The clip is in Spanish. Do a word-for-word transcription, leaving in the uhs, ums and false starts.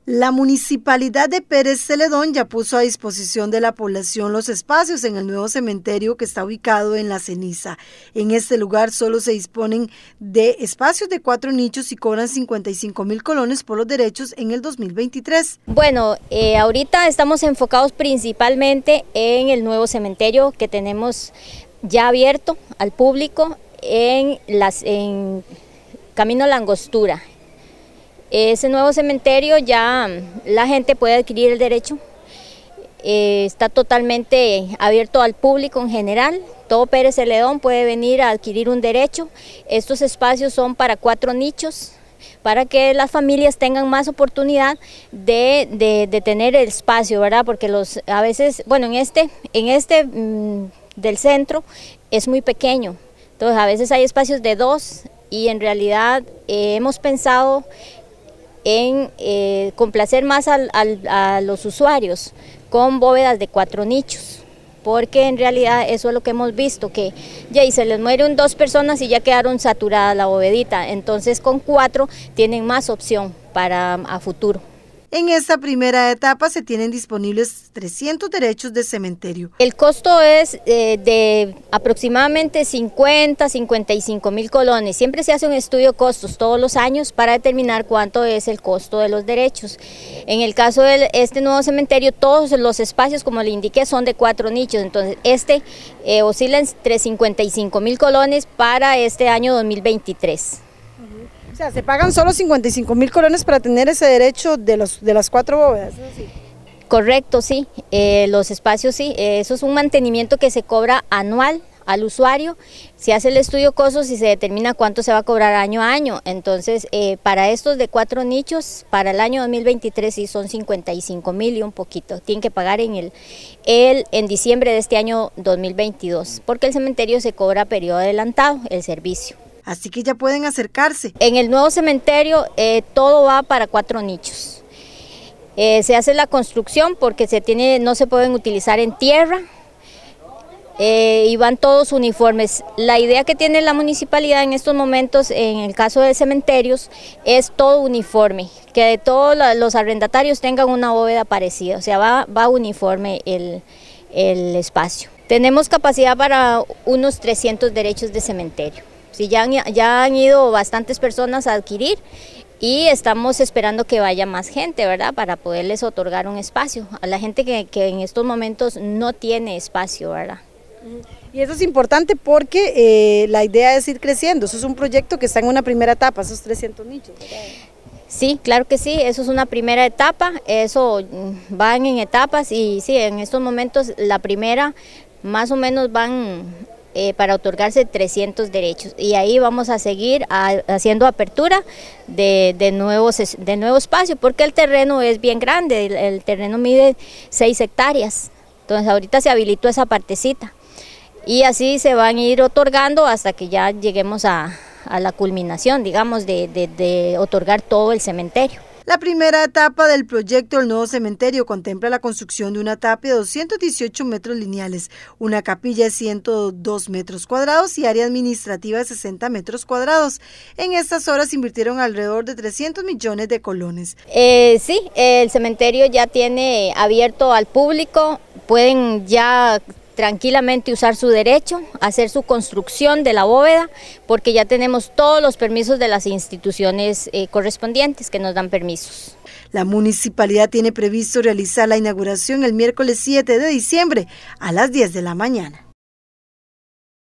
La Municipalidad de Pérez Celedón ya puso a disposición de la población los espacios en el nuevo cementerio que está ubicado en La Ceniza. En este lugar solo se disponen de espacios de cuatro nichos y cobran cincuenta y cinco mil colones por los derechos en el dos mil veintitrés. Bueno, eh, ahorita estamos enfocados principalmente en el nuevo cementerio que tenemos ya abierto al público en, las, en Camino La Angostura. Ese nuevo cementerio ya la gente puede adquirir el derecho, eh, está totalmente abierto al público en general, todo Pérez Celedón puede venir a adquirir un derecho. Estos espacios son para cuatro nichos, para que las familias tengan más oportunidad de, de, de tener el espacio, ¿verdad? Porque los, a veces, bueno, en este, en este mmm, del centro es muy pequeño, entonces a veces hay espacios de dos y en realidad eh, hemos pensado en eh, complacer más al, al, a los usuarios con bóvedas de cuatro nichos, porque en realidad eso es lo que hemos visto, que ya y se les mueren dos personas y ya quedaron saturadas la bóvedita, entonces con cuatro tienen más opción para a futuro. En esta primera etapa se tienen disponibles trescientos derechos de cementerio. El costo es eh, de aproximadamente cincuenta, cincuenta y cinco mil colones. Siempre se hace un estudio de costos todos los años para determinar cuánto es el costo de los derechos. En el caso de este nuevo cementerio, todos los espacios, como le indiqué, son de cuatro nichos. Entonces, este eh, oscila entre cincuenta y cinco mil colones para este año dos mil veintitrés. O sea, se pagan solo cincuenta y cinco mil colones para tener ese derecho de, los, de las cuatro bóvedas. ¿Sí? Correcto, sí. Eh, los espacios, sí. Eh, eso es un mantenimiento que se cobra anual al usuario. Se hace el estudio costos y se determina cuánto se va a cobrar año a año. Entonces, eh, para estos de cuatro nichos, para el año dos mil veintitrés sí son cincuenta y cinco mil y un poquito. Tienen que pagar en, el, el, en diciembre de este año dos mil veintidós, porque el cementerio se cobra periodo adelantado, el servicio. Así que ya pueden acercarse. En el nuevo cementerio eh, todo va para cuatro nichos. Eh, se hace la construcción porque se tiene, no se pueden utilizar en tierra eh, y van todos uniformes. La idea que tiene la municipalidad en estos momentos, en el caso de cementerios, es todo uniforme, que de todos los arrendatarios tengan una bóveda parecida, o sea, va, va uniforme el, el espacio. Tenemos capacidad para unos trescientos derechos de cementerio. Sí, ya, han, ya han ido bastantes personas a adquirir y estamos esperando que vaya más gente, ¿verdad? Para poderles otorgar un espacio a la gente que, que en estos momentos no tiene espacio, ¿verdad? Y eso es importante porque eh, la idea es ir creciendo. Eso es un proyecto que está en una primera etapa, esos trescientos nichos, ¿verdad? Sí, claro que sí, eso es una primera etapa, eso van en etapas y sí, en estos momentos la primera más o menos van Eh, para otorgarse trescientos derechos y ahí vamos a seguir a, haciendo apertura de, de, nuevos, de nuevo espacio porque el terreno es bien grande, el, el terreno mide seis hectáreas, entonces ahorita se habilitó esa partecita y así se van a ir otorgando hasta que ya lleguemos a, a la culminación, digamos, de, de, de otorgar todo el cementerio. La primera etapa del proyecto del nuevo cementerio contempla la construcción de una tapia de doscientos dieciocho metros lineales, una capilla de ciento dos metros cuadrados y área administrativa de sesenta metros cuadrados. En estas horas invirtieron alrededor de trescientos millones de colones. Eh, sí, el cementerio ya tiene abierto al público, pueden ya tranquilamente usar su derecho, hacer su construcción de la bóveda, porque ya tenemos todos los permisos de las instituciones eh, correspondientes que nos dan permisos. La municipalidad tiene previsto realizar la inauguración el miércoles siete de diciembre a las diez de la mañana.